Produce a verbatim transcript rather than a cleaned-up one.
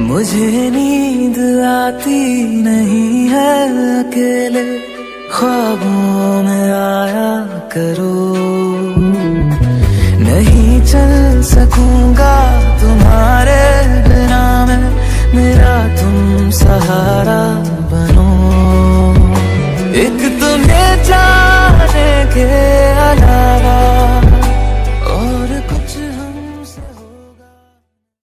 मुझे नींद आती नहीं है, अकेले ख्वाबों में आया करो। नहीं चल सकूंगा